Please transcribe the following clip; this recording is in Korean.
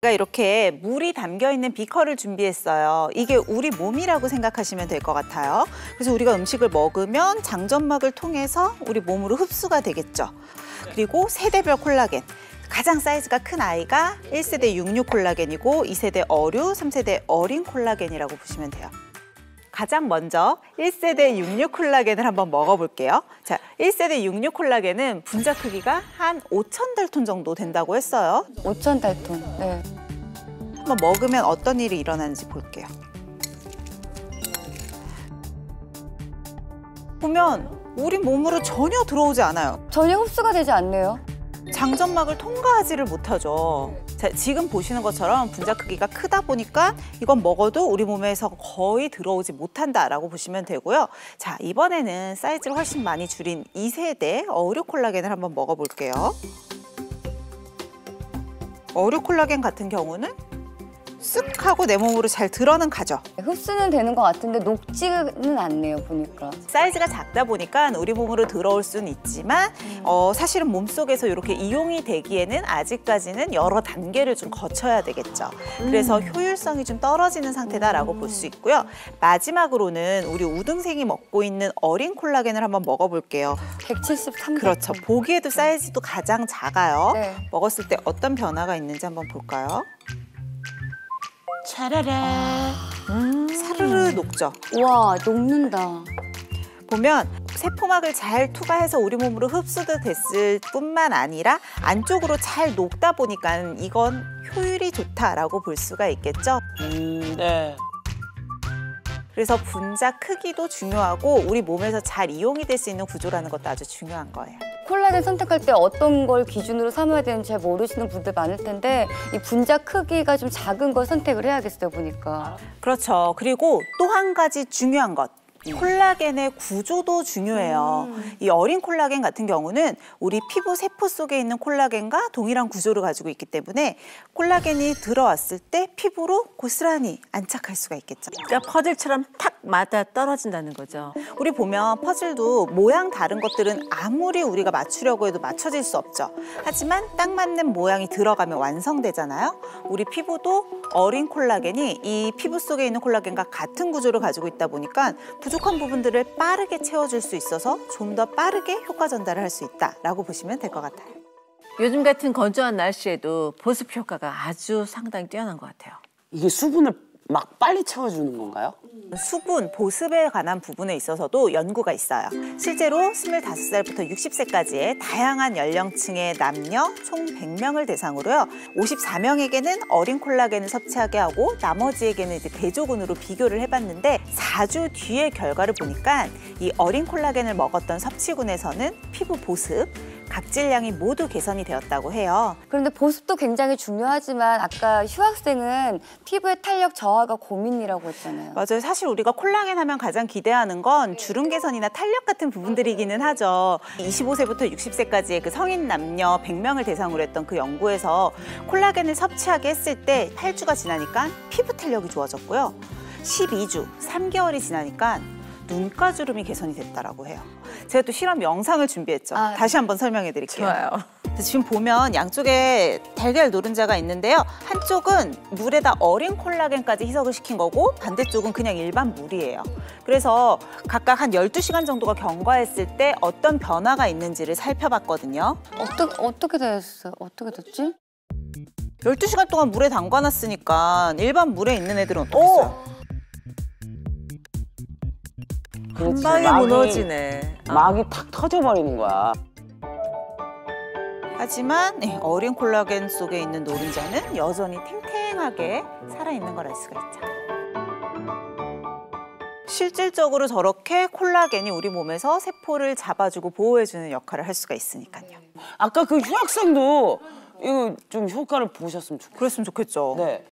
제가 이렇게 물이 담겨있는 비커를 준비했어요. 이게 우리 몸이라고 생각하시면 될 것 같아요. 그래서 우리가 음식을 먹으면 장점막을 통해서 우리 몸으로 흡수가 되겠죠. 그리고 세대별 콜라겐. 가장 사이즈가 큰 아이가 1세대 육류 콜라겐이고 2세대 어류, 3세대 어린 콜라겐이라고 보시면 돼요. 가장 먼저 1세대 육류 콜라겐을 한번 먹어볼게요. 자, 1세대 육류 콜라겐은 분자 크기가 한 5,000달톤 정도 된다고 했어요. 5,000달톤. 네. 한번 먹으면 어떤 일이 일어나는지 볼게요. 보면 우리 몸으로 전혀 들어오지 않아요. 전혀 흡수가 되지 않네요. 장점막을 통과하지를 못하죠. 자, 지금 보시는 것처럼 분자 크기가 크다 보니까 이건 먹어도 우리 몸에서 거의 들어오지 못한다라고 보시면 되고요. 자, 이번에는 사이즈를 훨씬 많이 줄인 2세대 어류 콜라겐을 한번 먹어볼게요. 어류 콜라겐 같은 경우는 쓱 하고 내 몸으로 잘 들어는 가죠. 흡수는 되는 것 같은데 녹지는 않네요, 보니까. 사이즈가 작다 보니까 우리 몸으로 들어올 수는 있지만 사실은 몸속에서 이렇게 이용이 되기에는 아직까지는 여러 단계를 좀 거쳐야 되겠죠. 그래서 효율성이 좀 떨어지는 상태다라고 볼 수 있고요. 마지막으로는 우리 우등생이 먹고 있는 어린 콜라겐을 한번 먹어볼게요. 173. 그렇죠. 보기에도 사이즈도 가장 작아요. 네. 먹었을 때 어떤 변화가 있는지 한번 볼까요? 차라라. 사르르 녹죠. 와, 녹는다. 보면 세포막을 잘 투과해서 우리 몸으로 흡수도 됐을 뿐만 아니라 안쪽으로 잘 녹다 보니까 이건 효율이 좋다라고 볼 수가 있겠죠. 네. 그래서 분자 크기도 중요하고 우리 몸에서 잘 이용이 될 수 있는 구조라는 것도 아주 중요한 거예요. 콜라겐 선택할 때 어떤 걸 기준으로 삼아야 되는지 잘 모르시는 분들 많을 텐데 이 분자 크기가 좀 작은 걸 선택을 해야겠어요, 보니까. 그렇죠. 그리고 또 한 가지 중요한 것. 콜라겐의 구조도 중요해요. 이 어린 콜라겐 같은 경우는 우리 피부 세포 속에 있는 콜라겐과 동일한 구조를 가지고 있기 때문에 콜라겐이 들어왔을 때 피부로 고스란히 안착할 수가 있겠죠. 그러니까 퍼즐처럼 탁 맞아 떨어진다는 거죠. 우리 보면 퍼즐도 모양 다른 것들은 아무리 우리가 맞추려고 해도 맞춰질 수 없죠. 하지만 딱 맞는 모양이 들어가면 완성되잖아요. 우리 피부도 어린 콜라겐이 이 피부 속에 있는 콜라겐과 같은 구조를 가지고 있다 보니까 부족한 부분들을 빠르게 채워줄 수 있어서 좀 더 빠르게 효과 전달을 할 수 있다라고 보시면 될 것 같아요. 요즘 같은 건조한 날씨에도 보습 효과가 아주 상당히 뛰어난 것 같아요. 이게 수분을 막 빨리 채워주는 건가요? 수분, 보습에 관한 부분에 있어서도 연구가 있어요. 실제로 25살부터 60세까지의 다양한 연령층의 남녀 총 100명을 대상으로요. 54명에게는 어린 콜라겐을 섭취하게 하고 나머지에게는 이제 대조군으로 비교를 해봤는데 4주 뒤의 결과를 보니까 이 어린 콜라겐을 먹었던 섭취군에서는 피부 보습, 각질량이 모두 개선이 되었다고 해요. 그런데 보습도 굉장히 중요하지만 아까 휴 학생은 피부의 탄력 저하가 고민이라고 했잖아요. 맞아요. 사실 우리가 콜라겐 하면 가장 기대하는 건 주름 개선이나 탄력 같은 부분들이기는 하죠. 25세부터 60세까지의 그 성인 남녀 100명을 대상으로 했던 그 연구에서 콜라겐을 섭취하게 했을 때 8주가 지나니까 피부 탄력이 좋아졌고요. 12주, 3개월이 지나니까 눈가주름이 개선이 됐다라고 해요. 제가 또 실험 영상을 준비했죠. 다시 한번 설명해 드릴게요. 좋아요. 지금 보면 양쪽에 달걀 노른자가 있는데요. 한쪽은 물에다 어린 콜라겐까지 희석을 시킨 거고 반대쪽은 그냥 일반 물이에요. 그래서 각각 한 12시간 정도가 경과했을 때 어떤 변화가 있는지를 살펴봤거든요. 어떻게 됐어요? 어떻게 됐지? 12시간 동안 물에 담가놨으니까 일반 물에 있는 애들은 어떻겠어요? 한 방에 무너지네. 막이 탁 터져버리는 거야. 하지만 어린 콜라겐 속에 있는 노른자는 여전히 탱탱하게 살아있는 걸 알 수가 있죠. 실질적으로 저렇게 콜라겐이 우리 몸에서 세포를 잡아주고 보호해주는 역할을 할 수가 있으니까요. 아까 그 휴학생도 이거 좀 효과를 보셨으면 좋겠어요. 그랬으면 좋겠죠. 네.